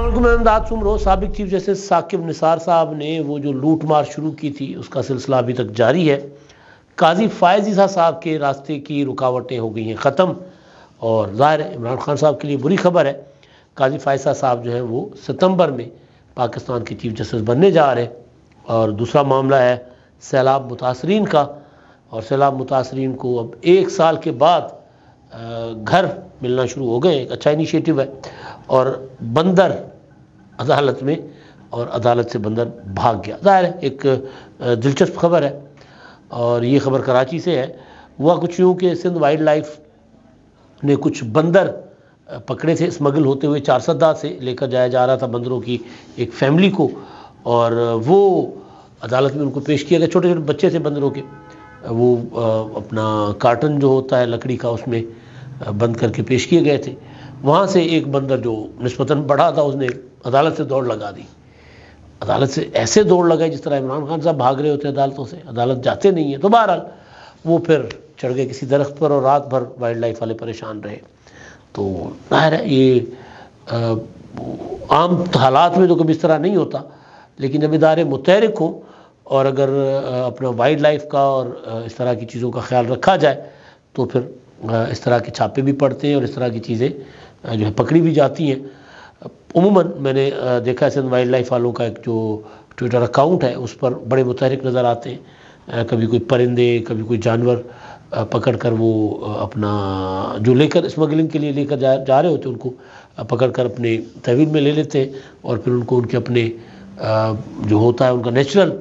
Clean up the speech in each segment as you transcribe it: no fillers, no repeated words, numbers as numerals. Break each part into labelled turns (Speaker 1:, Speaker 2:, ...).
Speaker 1: السلام علیکم، میں امداد سمرو۔ سابق چیف جسٹس ثاقب نثار صاحب نے وہ جو لوٹ مار شروع کی تھی اس کا سلسلہ ابھی تک جاری ہے۔ قاضی فائز عیسیٰ صاحب کے راستے کی رکاوٹیں ہو گئی ہیں ختم، اور ظاہر ہے عمران خان صاحب کے لیے بری خبر ہے۔ قاضی فائز عیسیٰ صاحب جو ہیں وہ ستمبر میں پاکستان کے چیف جسٹس بننے جا رہے ہیں۔ اور دوسرا معاملہ ہے سیلاب متاثرین کا، اور سیلاب متاثرین کو اب 1 سال کے بعد گھر ملنا شروع ہو گئے۔ ایک اچھا انیشیٹو ہے، اور بندر عدالت میں، اور عدالت سے بندر بھاگ گیا۔ ظاہر ہے ایک دلچسپ خبر ہے، اور یہ خبر کراچی سے ہے۔ ہوا کچھ یوں کہ سندھ وائلڈ لائف نے کچھ بندر پکڑے تھے اسمگل ہوتے ہوئے، 410 سے لے کر جایا جا رہا تھا بندروں کی ایک فیملی کو، اور وہ عدالت میں ان کو پیش کیا گیا۔ چھوٹے چھوٹے بچے تھے بندروں کے، وہ اپنا کارٹن جو ہوتا ہے لکڑی کا اس میں بند کر کے پیش کیے گئے تھے۔ وہاں سے ایک بندر جو نسبتاً بڑا تھا اس نے عدالت سے دوڑ لگا دی۔ عدالت سے ایسے دوڑ لگائی جس طرح عمران خان صاحب بھاگ رہے ہوتے ہیں عدالتوں سے، عدالت جاتے نہیں ہیں۔ تو بہرحال وہ پھر چڑھ گئے کسی درخت پر، اور رات بھر وائلڈ لائف والے پریشان رہے۔ تو ظاہر ہے یہ عام حالات میں تو کبھی اس طرح نہیں ہوتا، لیکن جب ادارے متحرک ہوں اور اگر اپنا وائلڈ لائف کا اور اس طرح کی چیزوں کا خیال رکھا جائے تو پھر اس طرح کے چھاپے بھی پڑتے ہیں، اور اس طرح کی چیزیں جو ہے پکڑی بھی جاتی ہیں۔ عموماً میں نے دیکھا ہے سندھ وائلڈ لائف والوں کا ایک جو ٹویٹر اکاؤنٹ ہے اس پر بڑے متحرک نظر آتے ہیں۔ کبھی کوئی پرندے، کبھی کوئی جانور پکڑ کر وہ اپنا جو لے کر اسمگلنگ کے لیے لے کر جا رہے ہوتے ہیں ان کو پکڑ کر اپنے تحویل میں لے لیتے ہیں، اور پھر ان کو ان کے اپنے جو ہوتا ہے ان کا نیچرل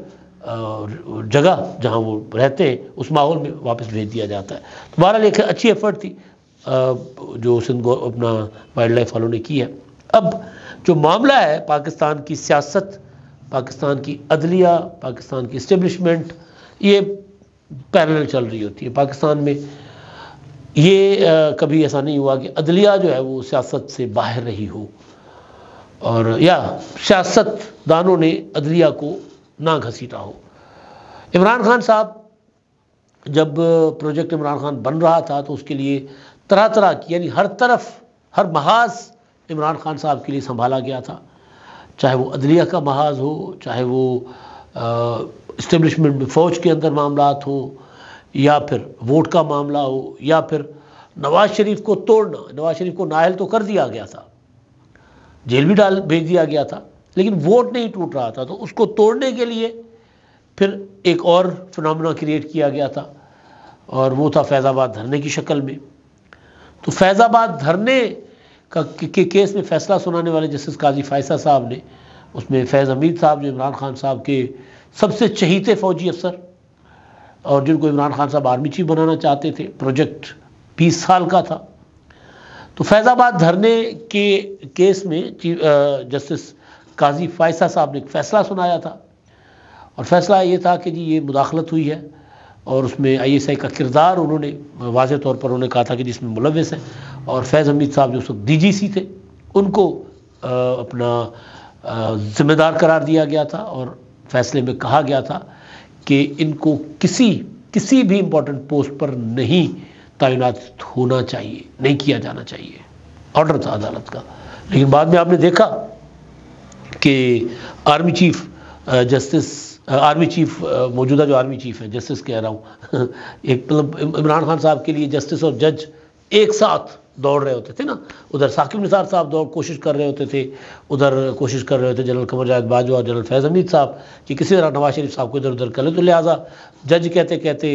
Speaker 1: جگہ جہاں وہ رہتے ہیں اس ماحول میں واپس بھیج دیا جاتا ہے۔ تو بہرحال ایک اچھی ایفرٹ تھی جو سندھ اپنا وائلڈ لائف والوں نے کی ہے۔ اب جو معاملہ ہے پاکستان کی سیاست، پاکستان کی عدلیہ، پاکستان کی اسٹیبلشمنٹ، یہ پیرلل چل رہی ہوتی ہے۔ پاکستان میں یہ کبھی ایسا نہیں ہوا کہ عدلیہ جو ہے وہ سیاست سے باہر رہی ہو، اور یا سیاست دانوں نے عدلیہ کو نہ گھسیٹا ہو۔ عمران خان صاحب جب پروجیکٹ عمران خان بن رہا تھا تو اس کے لیے طرح طرح کی، یعنی ہر طرف ہر محاذ عمران خان صاحب کے لیے سنبھالا گیا تھا، چاہے وہ عدلیہ کا محاذ ہو، چاہے وہ اسٹیبلشمنٹ میں فوج کے اندر معاملات ہوں، یا پھر ووٹ کا معاملہ ہو، یا پھر نواز شریف کو توڑنا۔ نواز شریف کو نااہل تو کر دیا گیا تھا، جیل بھی بھیج دیا گیا تھا، لیکن ووٹ نہیں ٹوٹ رہا تھا، تو اس کو توڑنے کے لیے پھر ایک اور فنامنا کریٹ کیا گیا تھا، اور وہ تھا فیض آباد دھرنے کی شکل میں۔ تو فیض آباد دھرنے کے کیس میں فیصلہ سنانے والے جسٹس قاضی فائز عیسیٰ صاحب نے، اس میں فیض حمید صاحب جو عمران خان صاحب کے سب سے چہیتے فوجی افسر، اور جن کو عمران خان صاحب آرمی چیف بنانا چاہتے تھے، پروجیکٹ 20 سال کا تھا۔ تو فیض آباد دھرنے کے کیس میں جسٹس قاضی فائز عیسیٰ صاحب نے ایک فیصلہ سنایا تھا، اور فیصلہ یہ تھا کہ جی یہ مداخلت ہوئی ہے، اور اس میں ISI کا کردار انہوں نے واضح طور پر انہوں نے کہا تھا کہ جس میں ملوث ہیں، اور فیض حمید صاحب جو اس وقت DGC تھے ان کو اپنا ذمہ دار قرار دیا گیا تھا، اور فیصلے میں کہا گیا تھا کہ ان کو کسی بھی امپورٹنٹ پوسٹ پر نہیں تعینات ہونا چاہیے، نہیں کیا جانا چاہیے، آرڈر تھا عدالت کا۔ لیکن بعد میں آپ نے دیکھا کہ آرمی چیف موجودہ جو آرمی چیف ہے، جسٹس کہہ رہا ہوں ایک مطلب عمران خان صاحب کے لیے جسٹس اور جج ایک ساتھ دوڑ رہے ہوتے تھے نا، ادھر ثاقب نثار صاحب کوشش کر رہے ہوتے تھے، ادھر کوشش کر رہے ہوتے جنرل قمر جاوید باجوہ اور جنرل فیض حمید صاحب کہ کسی طرح نواز شریف صاحب کو ادھر ادھر کر لے، تو لہٰذا جج کہتے کہتے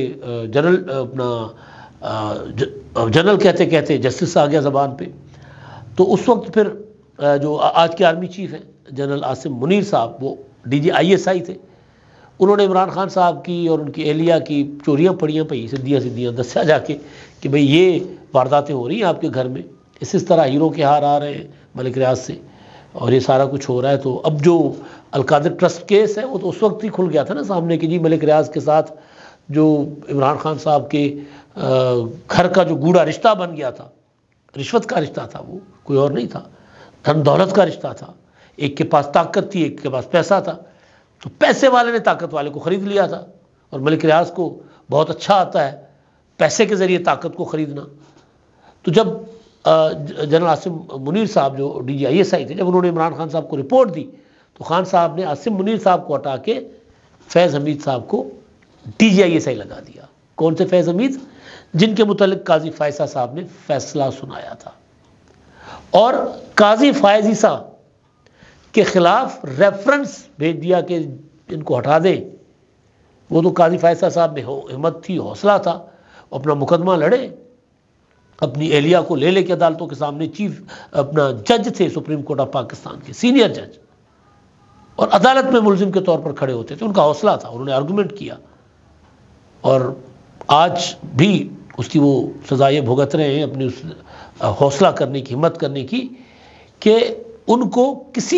Speaker 1: جنرل کہتے کہتے جسٹس آ گیا زبان پہ۔ تو اس وقت پھر جو آج کے آرمی چیف ہیں جنرل عاصم منیر صاحب، وہ DG ISI تھے، انہوں نے عمران خان صاحب کی اور ان کی اہلیہ کی چوریاں پڑیاں پئی سدھیاں دسیا جا کے کہ بھئی یہ وارداتیں ہو رہی ہیں آپ کے گھر میں، اس طرح ہیروں کے ہار آ رہے ہیں ملک ریاض سے، اور یہ سارا کچھ ہو رہا ہے۔ تو اب جو القادر ٹرسٹ کیس ہے وہ تو اس وقت ہی کھل گیا تھا نا سامنے کہ جی ملک ریاض کے ساتھ جو عمران خان صاحب کے گھر کا جو گوڑا رشتہ بن گیا تھا، رشوت کا رشتہ تھا، وہ کوئی اور نہیں تھا، دھن دولت کا رشتہ تھا، ایک کے پاس طاقت تھی ایک کے پاس پیسہ تھا، تو پیسے والے نے طاقت والے کو خرید لیا تھا، اور ملک ریاض کو بہت اچھا آتا ہے پیسے کے ذریعے طاقت کو خریدنا۔ تو جب جنرل عاصم منیر صاحب جو DGISI تھے، جب انہوں نے عمران خان صاحب کو رپورٹ دی تو خان صاحب نے عاصم منیر صاحب کو ہٹا کے فیض حمید صاحب کو DGISI لگا دیا۔ کون سے فیض حمید؟ جن کے متعلق قاضی فائز صاحب نے فیصلہ سنایا تھا، اور قاضی فائز عیسیٰ کے خلاف ریفرنس بھیج دیا کہ ان کو ہٹا دیں۔ وہ تو قاضی فائز صاحب میں ہمت تھی، حوصلہ تھا، اپنا مقدمہ لڑے، اپنی اہلیہ کو لے کے عدالتوں کے سامنے، چیف اپنا جج تھے سپریم کورٹ آف پاکستان کے، سینئر جج، اور عدالت میں ملزم کے طور پر کھڑے ہوتے تھے۔ ان کا حوصلہ تھا، انہوں نے آرگومنٹ کیا، اور آج بھی اس کی وہ سزائیں بھگت رہے ہیں اپنی اس حوصلہ کرنے کی، ہمت کرنے کی، کہ ان کو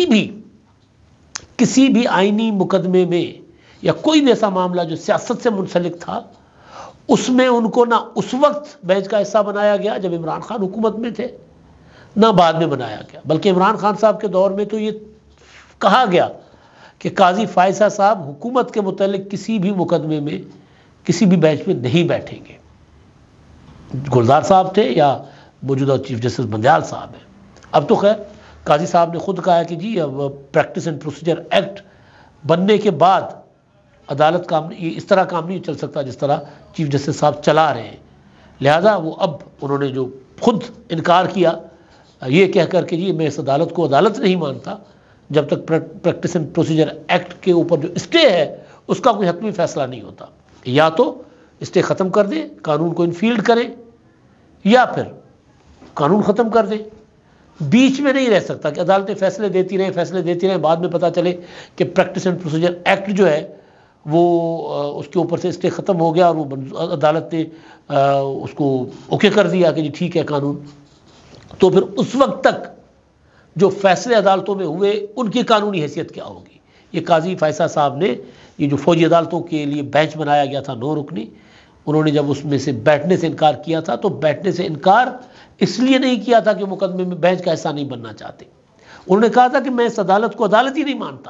Speaker 1: کسی بھی آئینی مقدمے میں یا کوئی بھی ایسا معاملہ جو سیاست سے منسلک تھا، اس میں ان کو نہ اس وقت بینچ کا حصہ بنایا گیا جب عمران خان حکومت میں تھے، نہ بعد میں بنایا گیا، بلکہ عمران خان صاحب کے دور میں تو یہ کہا گیا کہ قاضی فائز صاحب حکومت کے متعلق کسی بھی مقدمے میں کسی بھی بینچ میں نہیں بیٹھیں گے۔ گلزار صاحب تھے یا موجودہ چیف جسٹس بندیال صاحب ہیں۔ اب تو خیر قاضی صاحب نے خود کہا کہ جی اب پریکٹس اینڈ پروسیجر ایکٹ بننے کے بعد عدالت کام اس طرح کام نہیں چل سکتا جس طرح چیف جسٹس صاحب چلا رہے ہیں، لہذا وہ اب انہوں نے جو خود انکار کیا یہ کہہ کر کہ جی میں اس عدالت کو عدالت نہیں مانتا جب تک پریکٹس اینڈ پروسیجر ایکٹ کے اوپر جو اسٹے ہے اس کا کوئی حتمی فیصلہ نہیں ہوتا، یا تو اسٹے ختم کر دیں، قانون کو انفیلڈ کریں، یا پھر قانون ختم کر دیں۔ بیچ میں نہیں رہ سکتا کہ عدالتیں فیصلے دیتی رہیں، بعد میں پتہ چلے کہ پریکٹس اینڈ پروسیجر ایکٹ جو ہے وہ اس کے اوپر سے اسٹے ختم ہو گیا اور وہ عدالت نے اس کو اوکے کر دیا کہ جی ٹھیک ہے قانون، تو پھر اس وقت تک جو فیصلے عدالتوں میں ہوئے ان کی قانونی حیثیت کیا ہوگی؟ یہ قاضی فائز صاحب نے یہ جو فوجی عدالتوں کے لیے بینچ بنایا گیا تھا 9 رکنی، انہوں نے جب اس میں سے بیٹھنے سے انکار کیا تھا تو بیٹھنے سے انکار اس لیے نہیں کیا تھا کہ مقدمے میں بینچ کا حصہ نہیں بننا چاہتے، انہوں نے کہا تھا کہ میں اس عدالت کو عدالت ہی نہیں مانتا۔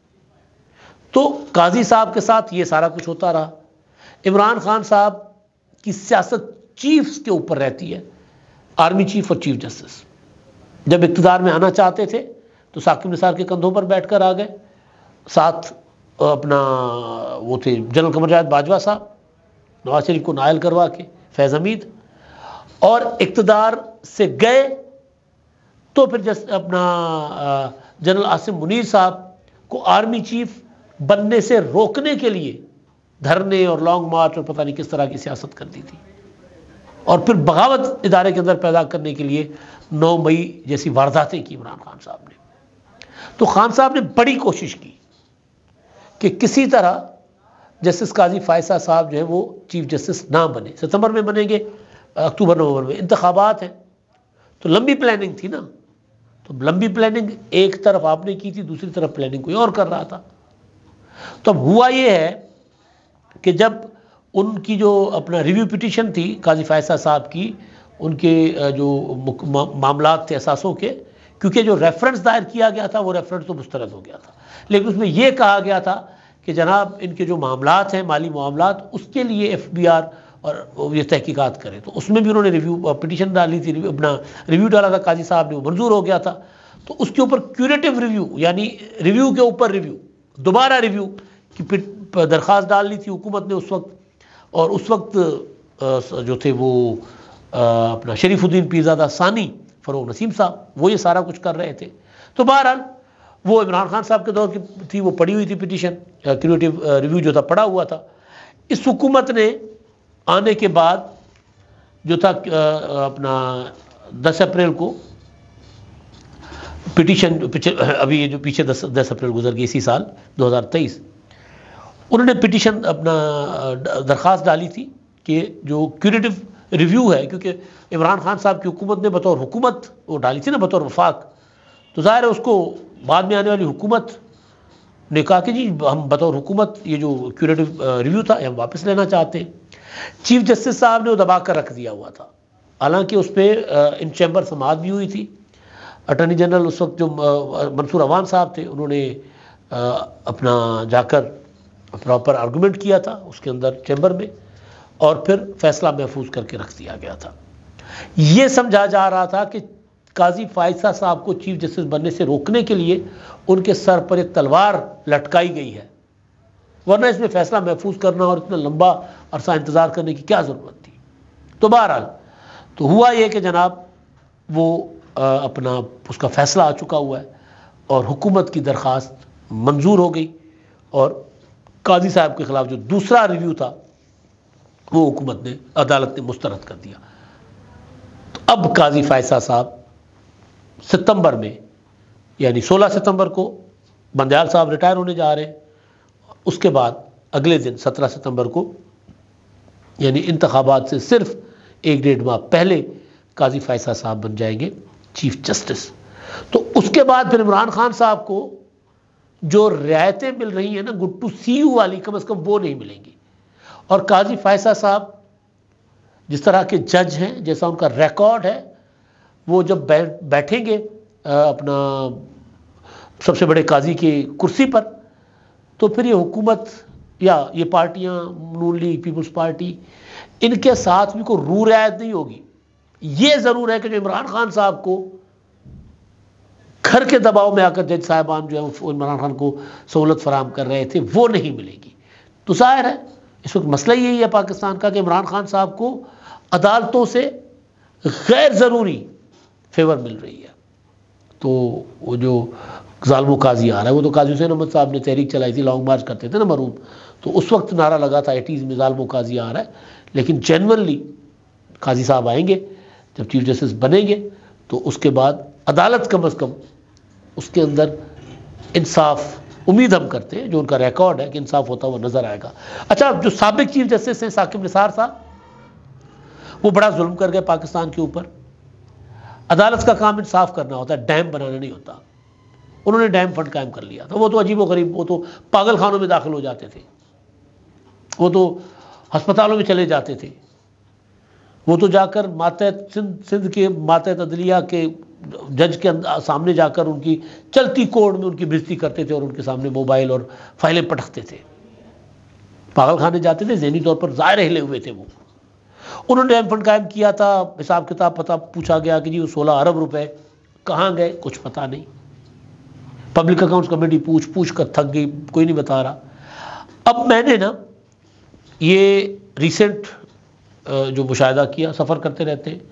Speaker 1: تو قاضی صاحب کے ساتھ یہ سارا کچھ ہوتا رہا۔ عمران خان صاحب کی سیاست چیفز کے اوپر رہتی ہے، آرمی چیف اور چیف جسٹس۔ جب اقتدار میں آنا چاہتے تھے تو ثاقب نثار کے کندھوں پر بیٹھ کر آ گئے، ساتھ اپنا وہ تھے جنرل قمر جاوید باجوہ صاحب، نواز شریف کو نائل کروا کے فیض حمید، اور اقتدار سے گئے تو پھر اپنا جنرل عاصم منیر صاحب کو آرمی چیف بننے سے روکنے کے لیے دھرنے اور لانگ مارچ اور پتہ نہیں کس طرح کی سیاست کر دی تھی، اور پھر بغاوت ادارے کے اندر پیدا کرنے کے لیے 9 مئی جیسی وارداتیں کی عمران خان صاحب نے۔ تو خان صاحب نے بڑی کوشش کی کہ کسی طرح جسٹس قاضی فائز صاحب جو ہے وہ چیف جسٹس نہ بنے۔ ستمبر میں بنیں گے، اکتوبر نومبر میں انتخابات ہیں، تو لمبی پلاننگ تھی نا، تو لمبی پلاننگ ایک طرف آپ نے کی تھی، دوسری طرف پلاننگ کوئی اور کر رہا تھا۔ تو اب ہوا یہ ہے کہ جب ان کی جو اپنا ریویو پٹیشن تھی قاضی فائز صاحب کی، ان کے جو معاملات تھے اثاثوں کے، کیونکہ جو ریفرنس دائر کیا گیا تھا وہ ریفرنس تو مسترد ہو گیا تھا، لیکن اس میں یہ کہا گیا تھا کہ جناب ان کے جو معاملات ہیں مالی معاملات اس کے لیے FBR اور یہ تحقیقات کرے، تو اس میں بھی انہوں نے ریویو پٹیشن ڈالی تھی، اپنا ریویو ڈالا تھا قاضی صاحب نے، وہ منظور ہو گیا تھا۔ تو اس کے اوپر کیوریٹو ریویو، یعنی ریویو کے اوپر ریویو، دوبارہ ریویو کی درخواست ڈال لی تھی حکومت نے اس وقت، اور اس وقت جو تھے وہ اپنا شریف الدین پیرزادہ ثانی فروغ نسیم صاحب وہ یہ سارا کچھ کر رہے تھے۔ تو بہرحال وہ عمران خان صاحب کے دور کی تھی، وہ پڑی ہوئی تھی پٹیشن، کیوریٹو ریویو جو تھا پڑا ہوا تھا۔ اس حکومت نے آنے کے بعد جو تھا اپنا 10 اپریل کو پٹیشن، ابھی یہ جو پیچھے 10 اپریل گزر گئی اسی سال 2023، انہوں نے پٹیشن اپنا درخواست ڈالی تھی کہ جو کیوریٹو ریویو ہے، کیونکہ عمران خان صاحب کی حکومت نے بطور حکومت وہ ڈالی تھی نا بطور وفاق، تو ظاہر ہے اس کو بعد میں آنے والی حکومت نے کہا کہ جی ہم بطور حکومت یہ جو کیوریٹو ریویو تھا ہم واپس لینا چاہتے ہیں۔ چیف جسٹس صاحب نے وہ دبا کر رکھ دیا ہوا تھا، حالانکہ اس پہ ان چیمبر سماعت بھی ہوئی تھی۔ اٹارنی جنرل اس وقت جو منصور عوان صاحب تھے انہوں نے اپنا جا کر پراپر آرگومنٹ کیا تھا اس کے اندر چیمبر میں، اور پھر فیصلہ محفوظ کر کے رکھ دیا گیا تھا۔ یہ سمجھا جا رہا تھا کہ قاضی فائزہ صاحب کو چیف جسٹس بننے سے روکنے کے لیے ان کے سر پر ایک تلوار لٹکائی گئی ہے، ورنہ اس میں فیصلہ محفوظ کرنا اور اتنا لمبا عرصہ انتظار کرنے کی کیا ضرورت تھی۔ تو بہرحال تو ہوا یہ کہ جناب وہ اپنا اس کا فیصلہ آ چکا ہوا ہے اور حکومت کی درخواست منظور ہو گئی، اور قاضی صاحب کے خلاف جو دوسرا ریویو تھا وہ حکومت نے، عدالت نے مسترد کر دیا۔ تو اب قاضی فائزہ صاحب ستمبر میں، یعنی 16 ستمبر کو بندیال صاحب ریٹائر ہونے جا رہے ہیں، اس کے بعد اگلے دن 17 ستمبر کو، یعنی انتخابات سے صرف 1.5 ماہ پہلے قاضی فائزہ صاحب بن جائیں گے چیف جسٹس۔ تو اس کے بعد پھر عمران خان صاحب کو جو رعایتیں مل رہی ہیں نا گڈ ٹو سی یو والی، کم از کم وہ نہیں ملیں گی، اور قاضی فائزہ صاحب جس طرح کے جج ہیں، جیسا ان کا ریکارڈ ہے، وہ جب بیٹھیں گے اپنا سب سے بڑے قاضی کی کرسی پر، تو پھر یہ حکومت یا یہ پارٹیاں، نون لیگ، پیپلز پارٹی، ان کے ساتھ بھی کوئی رو رعایت نہیں ہوگی۔ یہ ضرور ہے کہ جو عمران خان صاحب کو گھر کے دباؤ میں آ کر جج صاحبان جو ہے عمران خان کو سہولت فراہم کر رہے تھے، وہ نہیں ملے گی۔ تو ظاہر ہے اس وقت مسئلہ یہی ہے پاکستان کا کہ عمران خان صاحب کو عدالتوں سے غیر ضروری فیور مل رہی ہے۔ تو وہ جو ظالم و قاضی آ رہا ہے، وہ تو قاضی حسین احمد صاحب نے تحریک چلائی تھی، لانگ مارچ کرتے تھے نا مرحوم، تو اس وقت نعرہ لگا تھا 80s میں ظالم و قاضی آ رہا ہے، لیکن جنورلی قاضی صاحب آئیں گے جب چیف جسٹس بنیں گے، تو اس کے بعد عدالت کم از کم اس کے اندر انصاف، امید ہم کرتے ہیں، جو ان کا ریکارڈ ہے کہ انصاف ہوتا ہوا نظر آئے گا۔ اچھا، جو سابق چیف جسٹس ہیں ثاقب نثار صاحب، وہ بڑا ظلم کر گئے پاکستان کے اوپر۔ عدالت کا کام انصاف کرنا ہوتا ہے، ڈیم بنانا نہیں ہوتا۔ انہوں نے ڈیم فنڈ قائم کر لیا تھا، وہ تو عجیب و غریب، وہ تو پاگل خانوں میں داخل ہو جاتے تھے، وہ تو ہسپتالوں میں چلے جاتے تھے، وہ تو جا کر ماتحت سندھ کے ماتحت عدلیہ کے جج کے سامنے جا کر ان کی چلتی کوڑ میں ان کی بےزتی کرتے تھے اور ان کے سامنے موبائل اور فائلیں پٹکتے تھے، پاگل خانے جاتے تھے، ذہنی طور پر ظاہر ہلے ہوئے تھے وہ۔ انہوں نے ڈیم فنڈ قائم کیا تھا، حساب کتاب پتہ پوچھا گیا کہ جی وہ 16 ارب روپے کہاں گئے، کچھ پتہ نہیں۔ پبلک اکاؤنٹس کمیٹی پوچھ کر تھک گئی، کوئی نہیں بتا رہا۔ اب میں نے نا یہ ریسنٹ جو مشاہدہ کیا، سفر کرتے رہتے ہیں،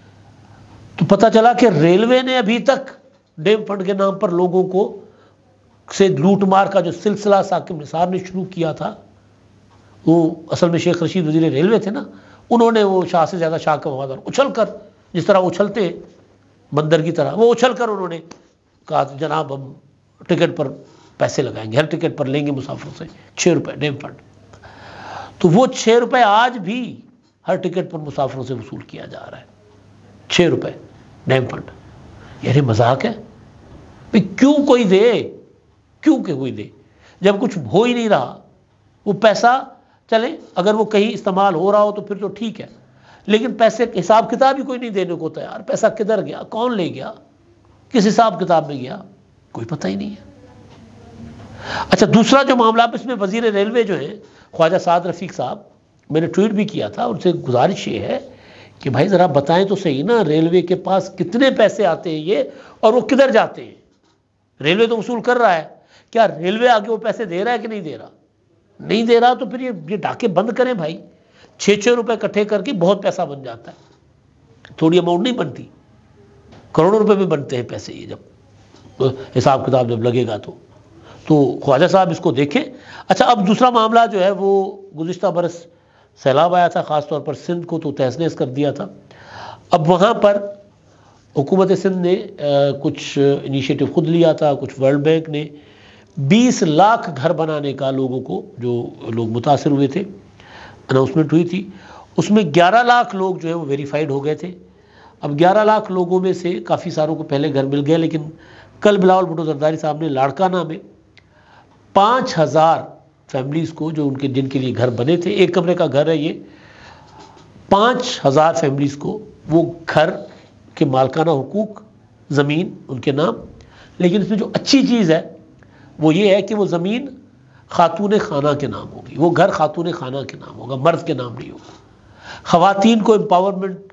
Speaker 1: تو پتہ چلا کہ ریلوے نے ابھی تک ڈیم فنڈ کے نام پر لوگوں کو سے لوٹ مار کا جو سلسلہ ثاقب نثار نے شروع کیا تھا، وہ اصل میں شیخ رشید وزیر ریلوے تھے نا، انہوں نے وہ شاہ سے زیادہ شاہ کا وفادار اچھل کر، جس طرح اچھلتے بندر کی طرح، وہ اچھل کر انہوں نے کہا جناب ہم ٹکٹ پر پیسے لگائیں گے، ہر ٹکٹ پر لیں گے مسافروں سے 6 روپے ڈیم فنڈ۔ تو وہ 6 روپے آج بھی ہر ٹکٹ پر مسافروں سے وصول کیا جا رہا ہے، 6 روپے ڈیم فنڈ۔ یعنی مذاق ہے بھئی، کیوں کوئی دے، کیوں کہ کوئی دے جب کچھ ہو ہی نہیں رہا؟ وہ پیسہ چلے اگر وہ کہیں استعمال ہو رہا ہو تو پھر تو ٹھیک ہے، لیکن پیسے حساب کتاب ہی کوئی نہیں دینے کو تیار۔ پیسہ کدھر گیا، کون لے گیا، کس حساب کتاب میں گیا، کوئی پتہ ہی نہیں ہے۔ اچھا، دوسرا جو معاملہ، اس میں وزیر ریلوے جو ہیں خواجہ سعد رفیق صاحب، میں نے ٹویٹ بھی کیا تھا، ان سے گزارش یہ ہے کہ بھائی ذرا بتائیں تو صحیح نا، ریلوے کے پاس کتنے پیسے آتے ہیں یہ، اور وہ کدھر جاتے ہیں؟ ریلوے تو وصول کر رہا ہے، کیا ریلوے آگے وہ پیسے دے رہا ہے کہ نہیں دے رہا؟ نہیں دے رہا تو پھر یہ ڈاکے بند کریں بھائی۔ 6 روپے اکٹھے کر کے بہت پیسہ بن جاتا ہے، تھوڑی اماؤنٹ نہیں بنتی، کروڑوں روپے میں بنتے ہیں پیسے یہ، جب حساب کتاب جب لگے گا تو خواجہ صاحب اس کو دیکھیں۔ اچھا، اب دوسرا معاملہ جو ہے وہ گزشتہ برس سیلاب آیا تھا، خاص طور پر سندھ کو تو تہس نہس کر دیا تھا۔ اب وہاں پر حکومت سندھ نے کچھ انیشیٹو خود لیا تھا، کچھ ورلڈ بینک نے 20 لاکھ گھر بنانے کا لوگوں کو، جو لوگ متاثر ہوئے تھے، اناؤنسمنٹ ہوئی تھی۔ اس میں 11 لاکھ لوگ جو ہے وہ ویریفائڈ ہو گئے تھے۔ اب 11 لاکھ لوگوں میں سے کافی ساروں کو پہلے گھر مل گئے، لیکن کل بلاول بھٹو زرداری صاحب نے لاڑکانہ میں 5000 فیملیز کو، جو جن کے لیے گھر بنے تھے، ایک کمرے کا گھر ہے یہ، 5000 فیملیز کو وہ گھر کے مالکانہ حقوق، زمین ان کے نام، لیکن اس میں جو اچھی چیز ہے وہ یہ ہے کہ وہ زمین خاتون خانہ کے نام ہوگی، وہ گھر خاتون خانہ کے نام ہوگا، مرد کے نام نہیں ہوگا۔ خواتین کو امپاورمنٹ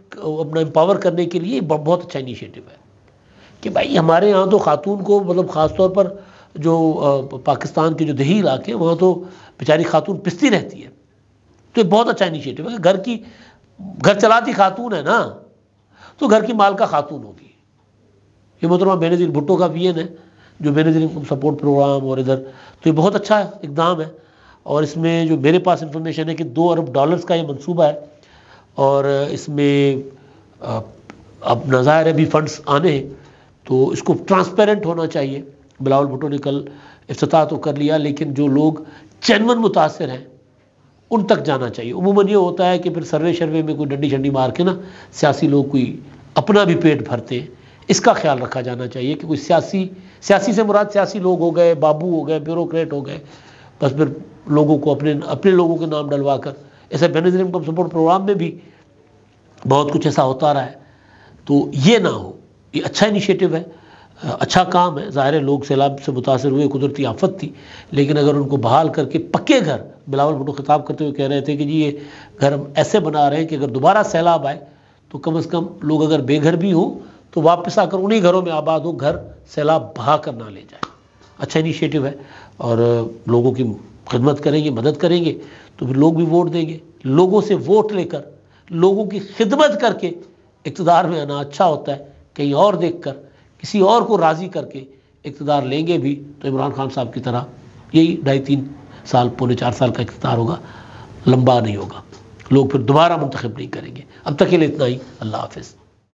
Speaker 1: اپنا امپاور کرنے کے لیے بہت اچھا انیشیٹو ہے کہ بھائی ہمارے یہاں تو خاتون کو مطلب خاص طور پر جو پاکستان کے جو دیہی علاقے ہیں وہاں تو بیچاری خاتون پستی رہتی ہے. تو یہ بہت اچھا انیشیٹو ہے کہ گھر چلاتی خاتون ہے نا تو گھر کی مالکہ خاتون ہوگی. یہ محترمہ بینظیر بھٹو کا ویژن ہے جو بینظیر انکم سپورٹ پروگرام اور ادھر، تو یہ بہت اچھا اقدام ہے. اور اس میں جو میرے پاس انفارمیشن ہے کہ $2 ارب کا یہ منصوبہ ہے اور اس میں اب نظائر ہے بھی فنڈز آنے ہیں تو اس کو ٹرانسپیرنٹ ہونا چاہیے. بلاول بھٹو نے کل افتتاح تو کر لیا لیکن جو لوگ جینون متاثر ہیں ان تک جانا چاہیے. عموماً یہ ہوتا ہے کہ پھر سروے میں کوئی ڈنڈی شنڈی مار کے نا سیاسی لوگ کوئی اپنا بھی پیٹ بھرتے ہیں. اس کا خیال رکھا جانا چاہیے کہ کوئی سیاسی سے مراد سیاسی لوگ ہو گئے، بابو ہو گئے، بیوروکریٹ ہو گئے، بس پھر لوگوں کو اپنے لوگوں کے نام ڈلوا کر. ایسے بینظیر انکم سپورٹ پروگرام میں بھی بہت کچھ ایسا ہوتا رہا ہے. تو یہ نہ ہو. یہ اچھا انیشیٹو ہے، اچھا کام ہے. ظاہر ہے لوگ سیلاب سے متاثر ہوئے، قدرتی آفت تھی، لیکن اگر ان کو بحال کر کے پکے گھر، بلاول بھٹو خطاب کرتے ہوئے کہہ رہے تھے کہ جی یہ گھر ہم ایسے بنا رہے ہیں کہ اگر دوبارہ سیلاب آئے تو کم از کم لوگ اگر بے گھر بھی ہوں تو واپس آ کر انہی گھروں میں آباد ہو، گھر سیلاب بہا کر نہ لے جائے. اچھا انیشیٹو ہے اور لوگوں کی خدمت کریں گے، مدد کریں گے تو پھر لوگ بھی ووٹ دیں گے. لوگوں سے ووٹ لے کر، لوگوں کی خدمت کر کے اقتدار میں آنا اچھا ہوتا ہے. کہیں اور دیکھ کر، کسی اور کو راضی کر کے اقتدار لیں گے بھی تو عمران خان صاحب کی طرح یہی 2.5-3 سال، 4.25 سال کا اقتدار ہوگا، لمبا نہیں ہوگا. لوگ پھر دوبارہ منتخب نہیں کریں گے. اب تک کے لیے اتنا ہی. اللہ حافظ.